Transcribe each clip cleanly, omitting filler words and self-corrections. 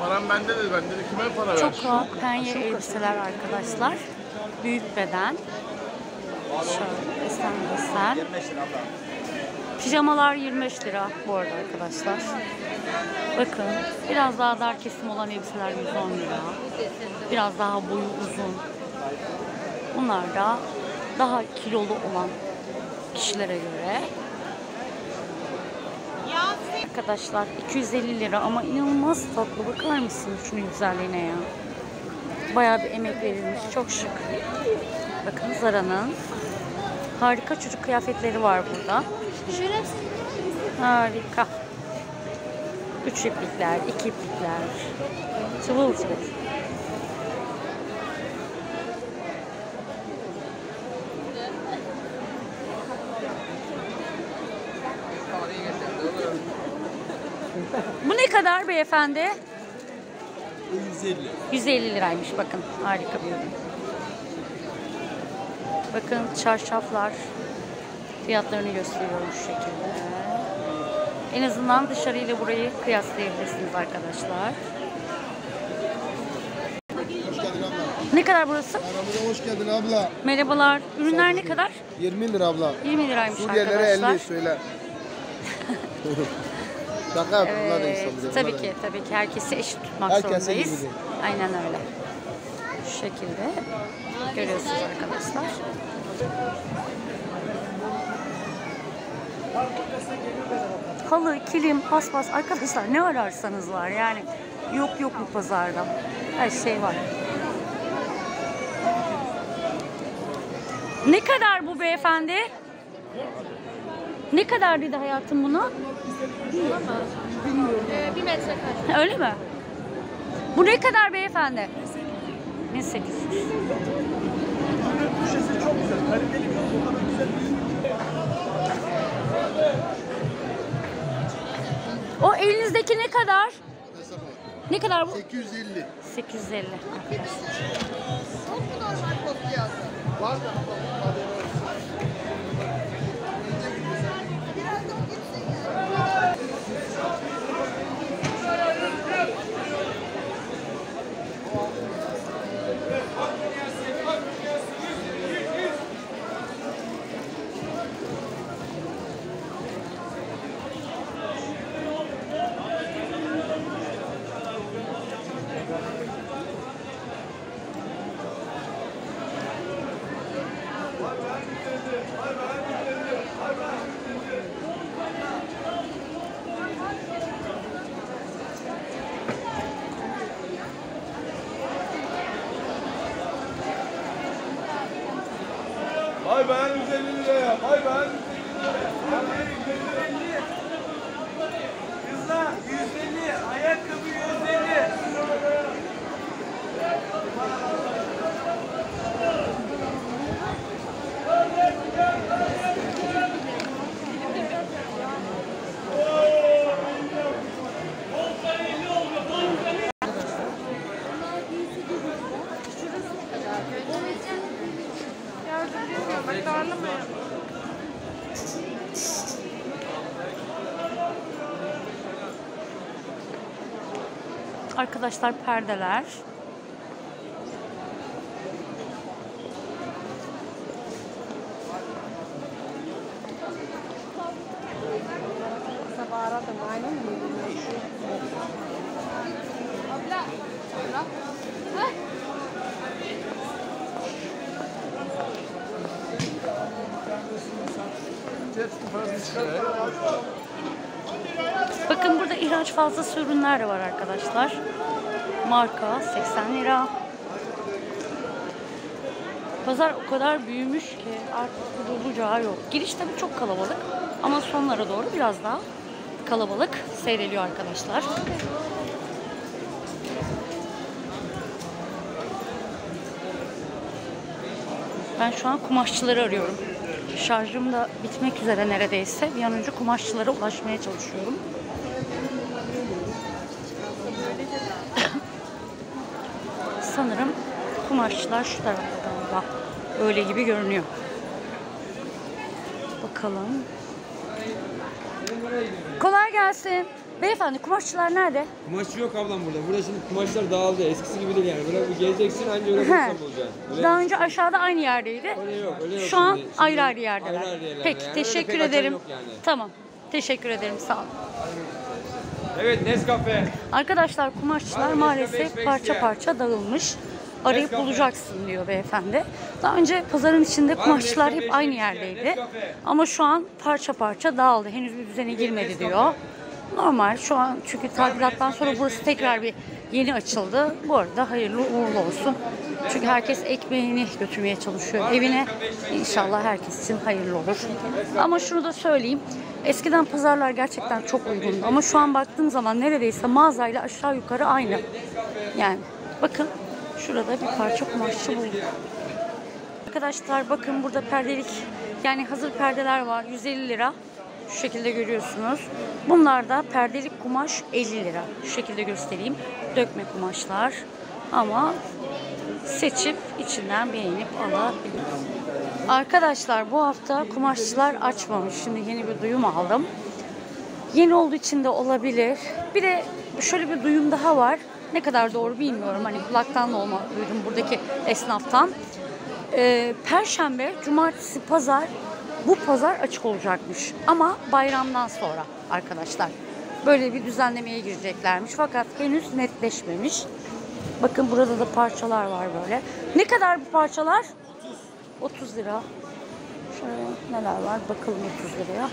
Param bende dedi. Ben dedi kime para ver? Çok rahat penye elbiseler arkadaşlar. Büyük beden. Şöyle desen. Pijamalar 25 lira bu arada arkadaşlar. Bakın biraz daha dar kesim olan elbiseler 110 lira. Biraz daha boyu uzun. Bunlar da daha kilolu olan kişilere göre. Arkadaşlar 250 lira ama inanılmaz tatlı. Bakar mısınız şunun güzelliğine ya. Bayağı bir emek verilmiş. Çok şık. Bakın Zara'nın harika çocuk kıyafetleri var burada. Harika. 3 iplikler, 2 iplikler. Sıvı sıvı. Bu ne kadar beyefendi? 150. 150 liraymış bakın. Harika bir ürün. Bakın çarşaflar. Fiyatlarını gösteriyorum şu şekilde. En azından dışarıyla burayı kıyaslayabilirsiniz arkadaşlar. Hoş geldin abla. Ne kadar burası? Aramıza hoş geldin abla. Merhabalar. Ürünler ne kadar? 20 lira abla. 20 liraymış Suriyelilere arkadaşlar. 50 söyle. Şaka yapıyorlar da insanlar. Tabii ki, tabii ki. Herkesi eşit tutmak Herkese zorundayız. gibi. Aynen öyle. Şu şekilde görüyorsunuz arkadaşlar. Halı, kilim, paspas arkadaşlar ne ararsanız var yani. Yok bu pazarda. Her şey var. Ne kadar bu beyefendi? Ne kadar dedi hayatım bunu? Bilmiyorum. 1 metrekare. Öyle mi? Bu ne kadar beyefendi? 1800. Köşesi çok güzel. Kaliteli bir okulda güzel. O elinizdeki ne kadar? Ne kadar bu? 850. 850 arkadaşlar. Var da Hay ben 150 liraya. Hay ben 150 liraya. Kızlar 150. Ayakkabı 150. Arkadaşlar perdeler. Bakın burada ihraç fazlası ürünler de var arkadaşlar. Marka 80 lira. Pazar o kadar büyümüş ki artık duracağı yok. Giriş tabii çok kalabalık ama sonlara doğru biraz daha kalabalık seyrediyor arkadaşlar. Ben şu an kumaşçıları arıyorum. Şarjım da bitmek üzere neredeyse. Bir an önce kumaşçılara ulaşmaya çalışıyorum. Sanırım kumaşçılar şu tarafta galiba. Öyle gibi görünüyor. Bakalım. Kolay gelsin. Beyefendi kumaşçılar nerede? Kumaşçı yok ablam burada. Burada şimdi kumaşlar dağıldı. Eskisi gibi değil yani. Böyle bir geleceksin anca öyle He. bulsam bulacaksın. Öyle Daha önce aşağıda aynı yerdeydi. öyle yok. Öyle yok Şu an şimdi. ayrı ayrı yerdeler. Ayrı ayrı yerlerde Peki yani. Öyle teşekkür pek açan ederim. yok yani. Tamam. Teşekkür ederim sağ olun. Evet Nescafe. Arkadaşlar kumaşçılar Hadi maalesef Nescafe parça isteyen. parça dağılmış. Arayıp Nescafe. bulacaksın diyor beyefendi. Daha önce pazarın içinde Var kumaşçılar Nescafe hep aynı isteyen, yerdeydi. Nescafe. Ama şu an parça parça dağıldı. Henüz bir düzene girmedi Nescafe. diyor. Normal şu an çünkü tadilattan sonra burası tekrar bir yeni açıldı. Bu arada hayırlı uğurlu olsun. Çünkü herkes ekmeğini götürmeye çalışıyor evine. İnşallah herkes için hayırlı olur. Ama şunu da söyleyeyim. Eskiden pazarlar gerçekten çok uygundu. Ama şu an baktığım zaman neredeyse mağazayla aşağı yukarı aynı. Yani bakın şurada bir parça kumaşçı bulduk. Arkadaşlar bakın burada perdelik yani hazır perdeler var 150 lira. Şu şekilde görüyorsunuz. Bunlar da perdelik kumaş 50 lira. Şu şekilde göstereyim. Dökme kumaşlar. Ama seçip içinden beğenip alabilirsiniz. Arkadaşlar bu hafta kumaşçılar açmamış. Şimdi yeni bir duyum aldım. Yeni olduğu için de olabilir. Bir de şöyle bir duyum daha var. Ne kadar doğru bilmiyorum. Hani kulaktan dolma duydum buradaki esnaftan. Perşembe, cumartesi, pazar bu pazar açık olacakmış. Ama bayramdan sonra arkadaşlar. Böyle bir düzenlemeye gireceklermiş. Fakat henüz netleşmemiş. Bakın burada da parçalar var böyle. Ne kadar bu parçalar? 30 lira. Şöyle neler var bakalım 30 liraya.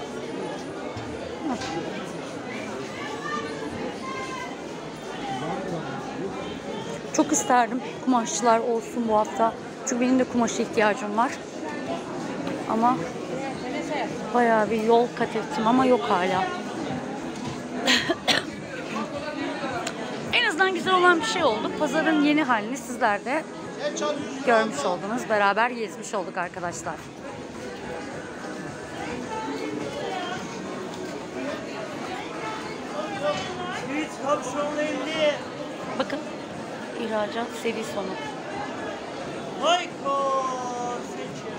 Çok isterdim kumaşçılar olsun bu hafta. Çünkü benim de kumaşa ihtiyacım var. Ama bayağı bir yol kat ettim ama yok hala. En azından güzel olan bir şey oldu. Pazarın yeni halini sizler de görmüş oldunuz. Beraber gezmiş olduk arkadaşlar. Hiç kapşonlu 50. Bakın ihracat seri sonu. Hayko. Seçim.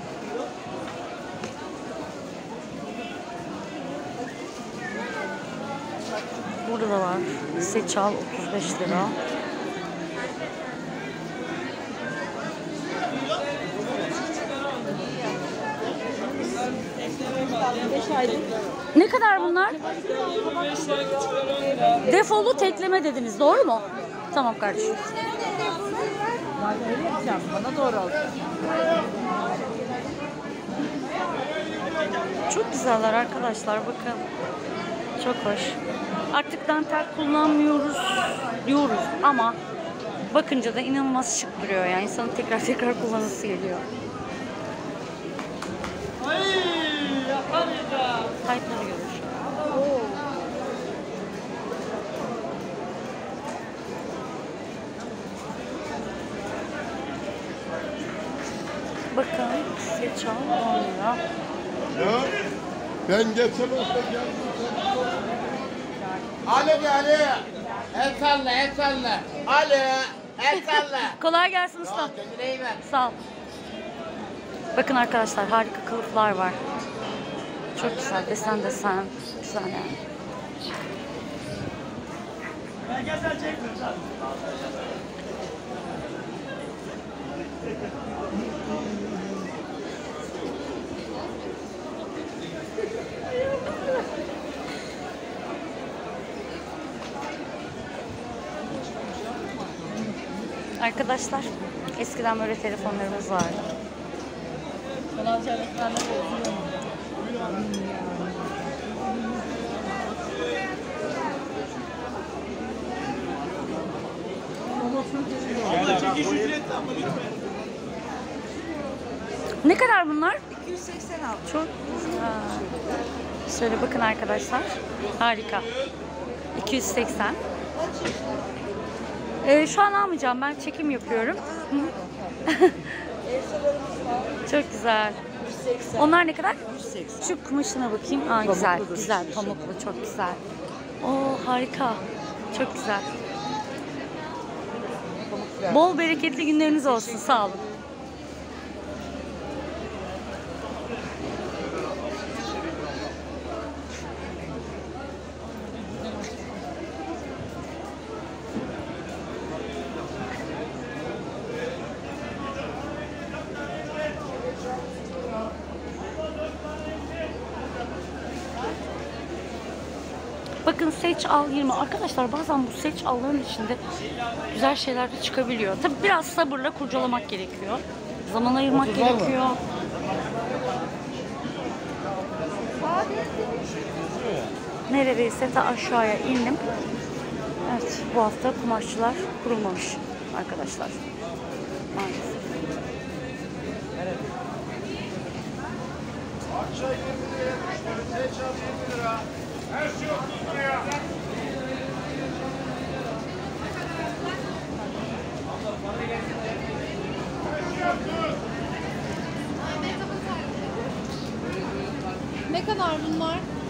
Burada da var. Seçal 35 lira. Ne kadar bunlar? Defolu tekleme dediniz. Doğru mu? Tamam kardeşim. Bana doğru al. Çok güzeller arkadaşlar bakın. Çok hoş. Artık dantel kullanmıyoruz diyoruz ama bakınca da inanılmaz şık duruyor yani insanın tekrar kullanısı geliyor. Ay yapamayacağım. Taytları görür. Bakın seçal 10 lira. Ya ben geçen hafta geldim. Ali Ali. El salla, el salla. Ali, el salla. Kolay gelsin usta. Kendine iyi bak. Sağ ol. Bakın arkadaşlar harika kılıflar var. Çok güzel desen. Güzel yani. Gel sen çekme. Arkadaşlar eskiden böyle telefonlarımız vardı. Çekiş ücretli ama lütfen. Ne kadar bunlar? 286. Çok güzel. Şöyle bakın arkadaşlar. Harika. 280. Şu an almayacağım. Ben çekim yapıyorum. Çok güzel. Onlar ne kadar? 180. Şu kumaşına bakayım. Aa, güzel. Pamuklu çok güzel. Oo harika. Çok güzel. Bol bereketli günleriniz olsun. Sağ olun. Bakın seç al 20. Arkadaşlar bazen bu seç alların içinde güzel şeyler de çıkabiliyor. Tabi biraz sabırla kurcalamak gerekiyor. Zaman ayırmak gerekiyor. Neredeyse ta aşağıya indim. Evet, bu hafta kumaşçılar kurulmamış arkadaşlar. Maalesef. Ne kadar bunlar?